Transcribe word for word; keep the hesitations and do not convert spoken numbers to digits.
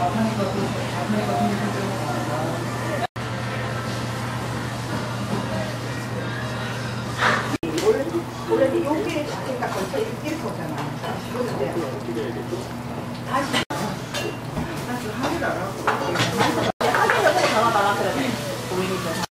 원래 여기에 자체가 걸쳐 이렇게 오잖아. 그런데 다시